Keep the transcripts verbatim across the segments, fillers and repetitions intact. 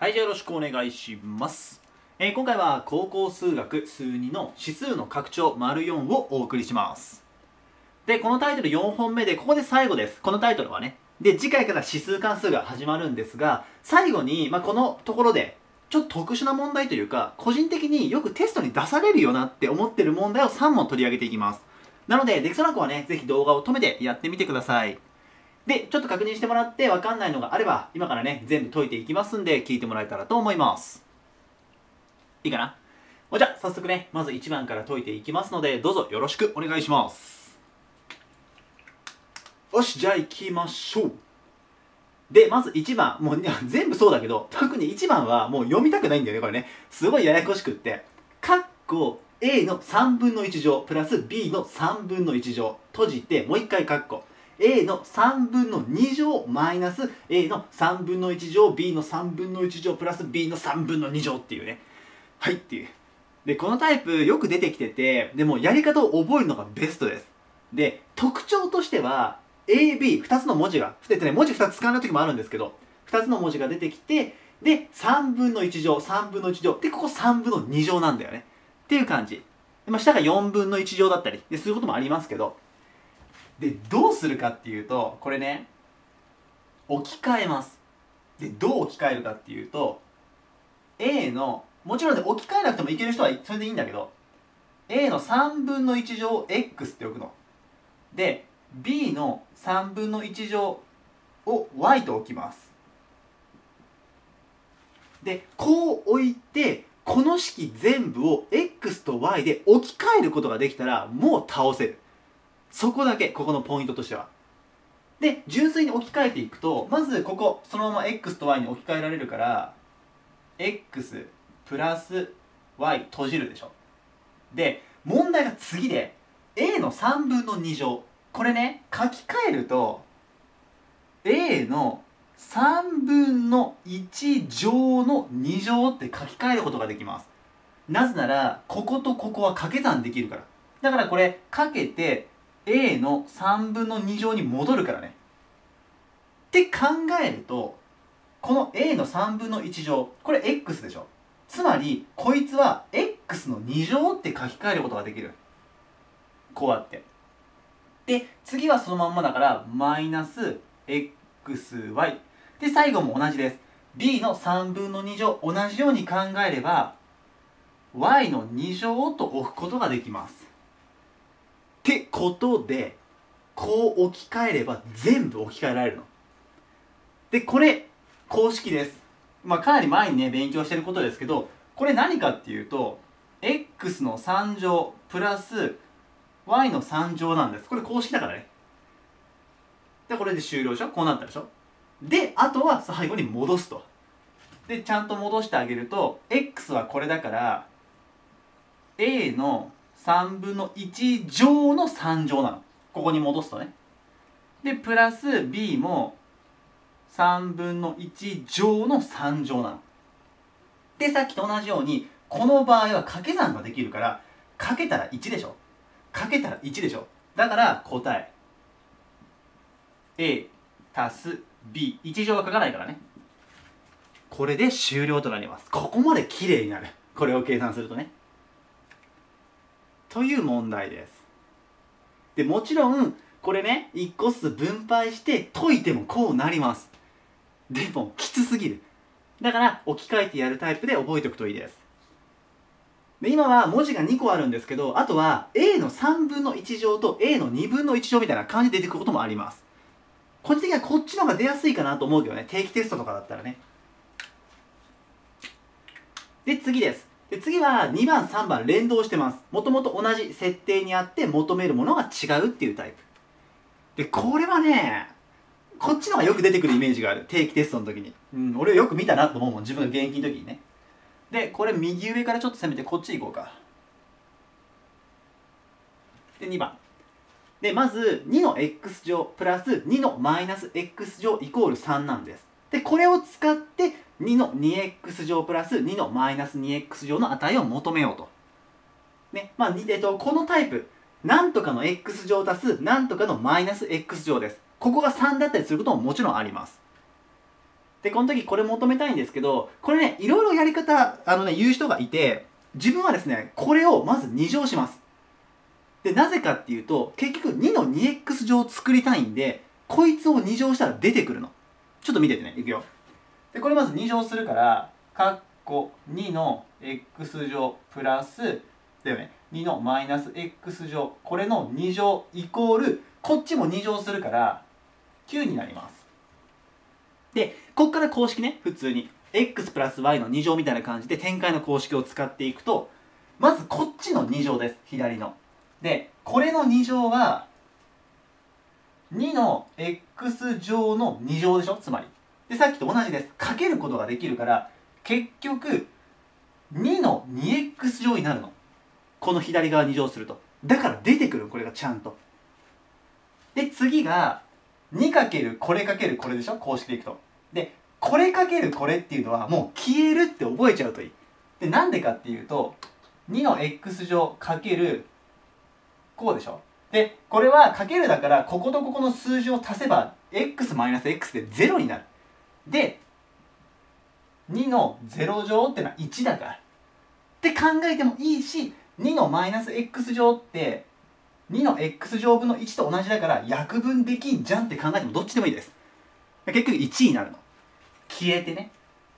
はい、じゃあよろしくお願いします。えー今回は高校数学数にの指数の拡張 ⑤ をお送りします。で、このタイトルよんほんめで、ここで最後です。このタイトルはね。で、次回から指数関数が始まるんですが、最後に、まあ、このところで、ちょっと特殊な問題というか、個人的によくテストに出されるよなって思ってる問題をさんもん取り上げていきます。なので、できそうな子はね、ぜひ動画を止めてやってみてください。で、ちょっと確認してもらって分かんないのがあれば、今からね、全部解いていきますんで、聞いてもらえたらと思います。いいかな？じゃあ、早速ね、まずいちばんから解いていきますので、どうぞよろしくお願いします。よし、じゃあ行きましょう。で、まずいちばん、もう全部そうだけど、特にいちばんはもう読みたくないんだよね、これね。すごいややこしくって。カッコ A のさんぶんのいち乗プラス B のさんぶんのいち乗閉じて、もう一回カッコ。A のさんぶんのに乗マイナス A のさんぶんのいち乗 B のさんぶんのいち乗プラス B のさんぶんのに乗っていうね。はいっていう。で、このタイプよく出てきてて、でもやり方を覚えるのがベストです。で、特徴としては エービーふた つの文字が、えっとね、文字ふたつ使わない時もあるんですけど、ふたつの文字が出てきて、で、さんぶんのいち乗、さんぶんのいち乗、で、ここさんぶんのに乗なんだよね。っていう感じ。でまあ、下がよんぶんのいち乗だったりですることもありますけど、で、どうするかっていうと、これね、置き換えます。で、どう置き換えるかっていうと、A の、もちろんね、置き換えなくてもいける人はそれでいいんだけど、A のさんぶんのいち乗 X って置くの。で、B のさんぶんのいち乗を Y と置きます。で、こう置いて、この式全部を X と Y で置き換えることができたら、もう倒せる。そこだけ、ここのポイントとしては。で、純粋に置き換えていくと、まずここ、そのまま X と Y に置き換えられるから、X プラス Y 閉じるでしょ。で、問題が次で、A のさんぶんのに乗。これね、書き換えると、A のさんぶんのいち乗のに乗って書き換えることができます。なぜなら、こことここは掛け算できるから。だからこれ、かけて、A のさんぶんのに乗に戻るからね。って考えると、この A のさんぶんのいち乗、これ X でしょ。つまり、こいつは X のに乗って書き換えることができる。こうやって。で、次はそのまんまだから、マイナス xy。で、最後も同じです。B のさんぶんのに乗、同じように考えれば、y のに乗と置くことができます。ってことで、こう置き換えれば全部置き換えられるの。で、これ、公式です。まあ、かなり前にね、勉強してることですけど、これ何かっていうと、x のさん乗プラス y のさん乗なんです。これ公式だからね。で、これで終了でしょ？こうなったでしょ？で、あとは最後に戻すと。で、ちゃんと戻してあげると、x はこれだから、a のさんぶんのいち乗のさん乗なの。ここに戻すとね。で、プラス b もさんぶんのいち乗のさん乗なの。で、さっきと同じように、この場合は掛け算ができるから、かけたらいちでしょ。かけたらいちでしょ。だから答え。A 足す B。いち乗は書かないからね。これで終了となります。ここまで綺麗になる。これを計算するとね。という問題です。で、もちろん、これね、いっこずつ分配して解いてもこうなります。でも、きつすぎる。だから、置き換えてやるタイプで覚えておくといいです。で、今は文字がにこあるんですけど、あとは A のさんぶんのいち乗と A のにぶんのいち乗みたいな感じで出てくることもあります。個人的にはこっちの方が出やすいかなと思うけどね。定期テストとかだったらね。で、次です。で、次はにばん、さんばん連動してます。もともと同じ設定にあって求めるものが違うっていうタイプ。で、これはね、こっちの方がよく出てくるイメージがある。定期テストの時に。うん、俺よく見たなと思うもん。自分が現役の時にね。で、これ右上からちょっと攻めてこっち行こうか。で、にばん。で、まずにの x 乗プラスにのマイナス x 乗イコールさんなんです。で、これを使ってにの にエックス 乗プラスにのマイナス にエックス 乗の値を求めようと。ね、まあ、えっと、このタイプ、なんとかの x 乗足すなんとかのマイナス x 乗です。ここがさんだったりすることももちろんあります。 でこの時これ求めたいんですけど、これねいろいろやり方あのね言う人がいて、自分はですねこれをまずに乗します。でなぜかっていうと、結局にの にエックス 乗を作りたいんで、こいつをに乗したら出てくるの。ちょっと見ててね、いくよ。でこれまずに乗するから、かっこにの x 乗プラスだよね、にのマイナス x 乗、これのに乗イコールこっちもに乗するからきゅうになります。でこっから公式ね、普通に x プラス y のに乗みたいな感じで展開の公式を使っていくと、まずこっちのに乗です、左の。でこれのに乗はにの x 乗のに乗でしょ、つまり。でさっきと同じです。かけることができるから結局にの にエックス 乗になるの、この左側に乗すると。だから出てくる、これがちゃんと。で次が にかける これかけるこれでしょ、公式でいくと。でこれかけるこれっていうのはもう消えるって覚えちゃうといい。でなんでかっていうと、にの x 乗かけるこうでしょ。でこれはかけるだから、こことここの数字を足せば x マイナス x でゼロになる。でにのゼロ乗ってのは いちだからって考えてもいいし、にのマイナス x 乗ってにの x 乗分のいちと同じだから約分できんじゃんって考えてもどっちでもいいです。結局いちになるの、消えてね。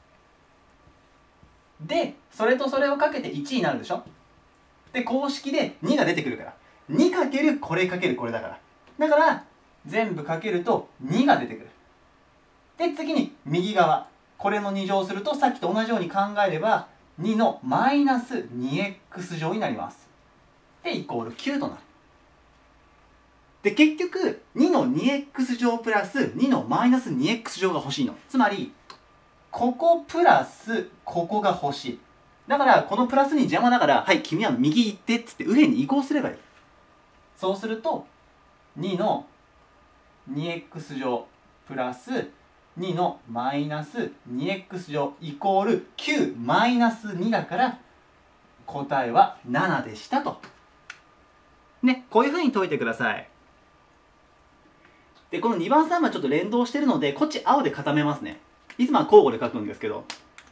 でそれとそれをかけていちになるでしょ。で公式でにが出てくるから、にかけるこれかけるこれだから、だから全部かけるとにが出てくる。で次に右側、これのに乗するとさっきと同じように考えればにのマイナス にエックス 乗になります。でイコールきゅうとなる。で結局にの にエックス 乗プラスにのマイナス にエックス 乗が欲しいの。つまりここプラスここが欲しい。だからこのプラスに邪魔だから、はい君は右行ってっつって右辺に移行すればいい。そうするとにの にエックス 乗プラスにのマイナス にエックス 乗イコールきゅうマイナスにだから答えはななでしたと。ね、こういうふうに解いてください。でこのにばんさんばんちょっと連動してるので、こっち青で固めますね。いつもは交互で書くんですけど。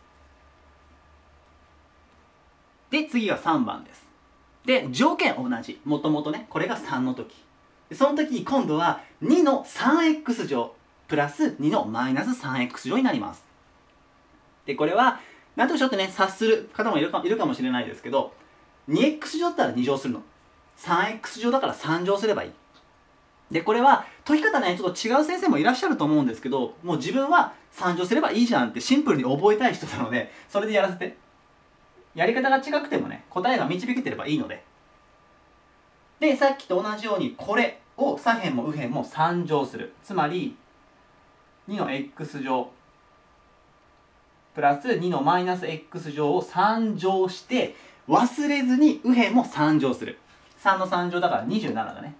で次がさんばんです。で条件同じ、もともとねこれがさんの時。その時に今度はにの さんエックス 乗プラスにのマイナス さんエックス 乗になります。でこれは何とかしようってね察する方もいるかいるかもしれないですけど、 にエックス 乗だったらに乗するの、 さんエックス 乗だからさん乗すればいい。でこれは解き方ねちょっと違う先生もいらっしゃると思うんですけど、もう自分はさん乗すればいいじゃんってシンプルに覚えたい人なので、それでやらせて。やり方が違くてもね答えが導けてればいいので。でさっきと同じようにこれを左辺も右辺もさん乗する。つまりにの x 乗プラスにのマイナス x 乗をさん乗して、忘れずに右辺もさん乗する。さんのさん乗だからにじゅうななだね。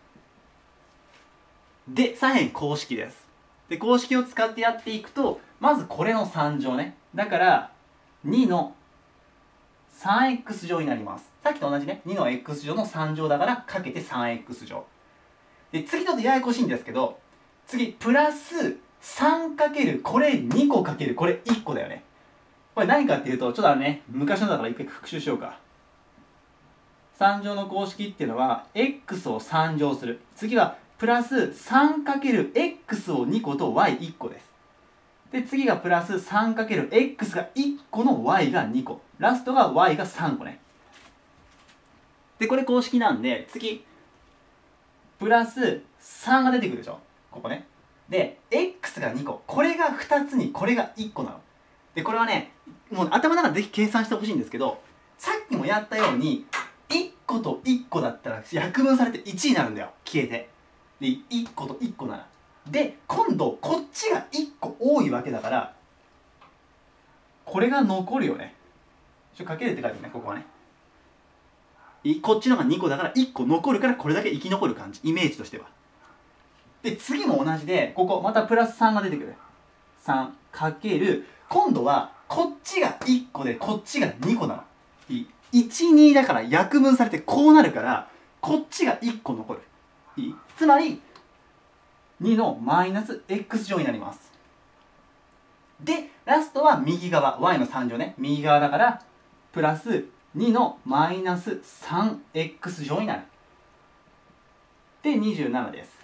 で左辺公式です。で公式を使ってやっていくと、まずこれのさん乗ね。だからにの さんエックス 乗になります。さっきと同じねにの x 乗のさん乗だからかけて さんエックス 乗で、次ちょっとややこしいんですけど、次プラス さんかける これにこかけるこれいっこだよね。これ何かっていうと、ちょっとあのね昔のだから一回復習しようか。さん乗の公式っていうのは x をさん乗する。次はプラス さんかける x をにこと ワイいっこです。で次がプラス さんかける x がいっこの y がにこ、ラストが y がさんこね。でこれ公式なんで、次プラスさんが出てくるでしょ、ここね。で x がにこ、これがふたつにこれがいっこなの。でこれはねもう頭の中でぜひ計算してほしいんですけど、さっきもやったようにいっこといっこだったら約分されていちになるんだよ、消えて。でいっこといっこなら。で今度こっちがいっこ多いわけだから、これが残るよね。ちょっとかけるって書いてるね、ここはね。こっちのがにこだからいっこ残るから、これだけ生き残る感じ、イメージとしては。で次も同じで、ここまたプラスさんが出てくる。さんかける、今度はこっちがいっこでこっちがにこなの。いち、にだから約分されてこうなるから、こっちがいっこ残る。いい？つまりにのマイナス x 乗になります。でラストは右側 ワイ のさん乗ね、右側だからプラスにのマイナス さんエックス 乗になる。でにじゅうななです。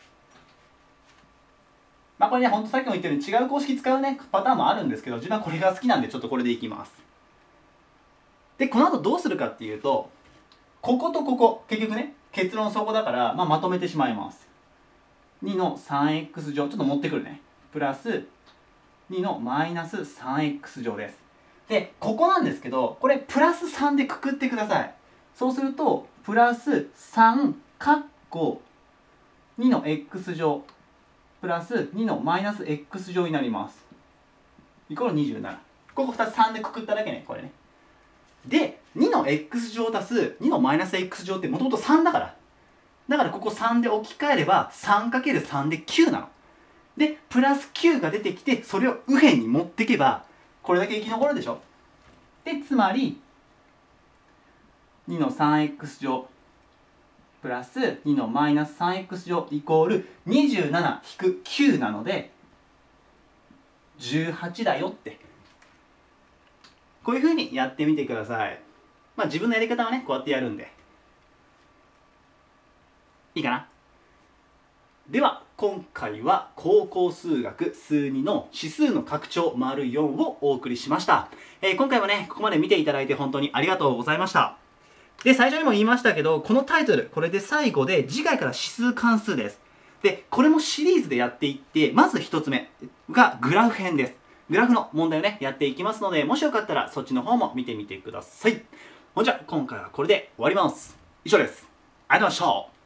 まあこれね、ほんとさっきも言ったように違う公式使うねパターンもあるんですけど、自分はこれが好きなんでちょっとこれでいきます。でこの後どうするかっていうと、こことここ結局ね結論そこだから、まあ、まとめてしまいます。にの さんエックス 乗ちょっと持ってくるね、プラスにのマイナス さんエックス 乗です。でここなんですけど、これプラスさんでくくってください。そうするとプラスさんかっこにの x 乗プラスにのマイナス x 乗になります。イコールにじゅうなな。ここふたつさんでくくっただけね、これね。でにの x 乗足すにのマイナス x 乗ってもともとさんだから、だからここさんで置き換えれば さんかけるさん できゅうなの。でプラスきゅうが出てきて、それを右辺に持っていけばこれだけ生き残るでしょ。でつまりにの さんエックス 乗プラスにのマイナス さんエックス 乗イコールにじゅうなな引くきゅうなのでじゅうはちだよって、こういうふうにやってみてください。まあ自分のやり方はねこうやってやるんでいいかな。では今回は高校数学数にの指数の拡張 ⑤ をお送りしました。えー、今回もねここまで見ていただいて本当にありがとうございました。で最初にも言いましたけど、このタイトルこれで最後で、次回から指数関数です。でこれもシリーズでやっていって、まずひとつめがグラフ編です。グラフの問題をねやっていきますので、もしよかったらそっちの方も見てみてください。ほんじゃ今回はこれで終わります。以上です。ありがとうございました。